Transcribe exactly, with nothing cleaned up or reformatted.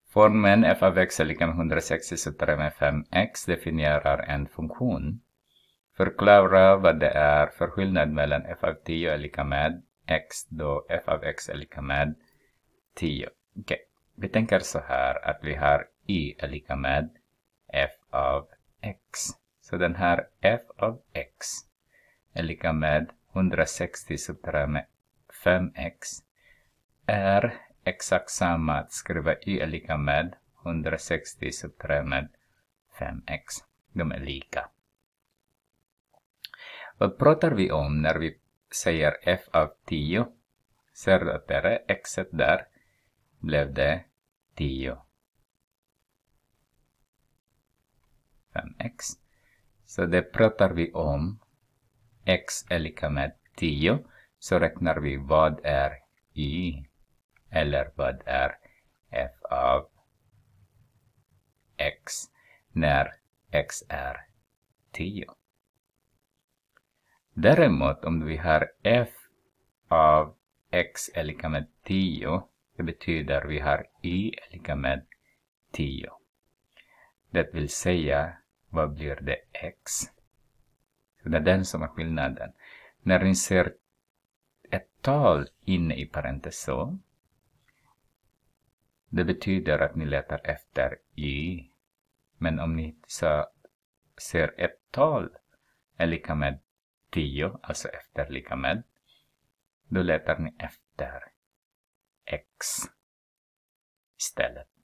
Formen f av x är lika med hundrasextio subtraherat med fem x definierar en funktion. Förklara vad det är för skillnad mellan f av tio är lika med x då f av x är lika med tio. Okay. Vi tänker så här att vi har y är lika med f av x. Så den här f av x är lika med hundrasextio subtraherat med fem x är exakt samma att skriva y är lika med hundrasextio subtraherat med fem x. De är lika. Vad pratar vi om när vi säger f av tio? Ser du att det är x där? Blev det tio. fem x. Så det pratar vi om. X är lika med tio. Så räknar vi vad är y. Eller vad är f av x när x är tio. Däremot om vi har f av x är lika med tio. Det betyder vi har y är lika med tio. Det vill säga, vad blir det x? Så det är den som är skillnaden. När ni ser ett tal inne i parentesen. Det betyder att ni letar efter y. Men om ni så ser ett tal är lika med tio, alltså efter lika med. Då letar ni efter x istället.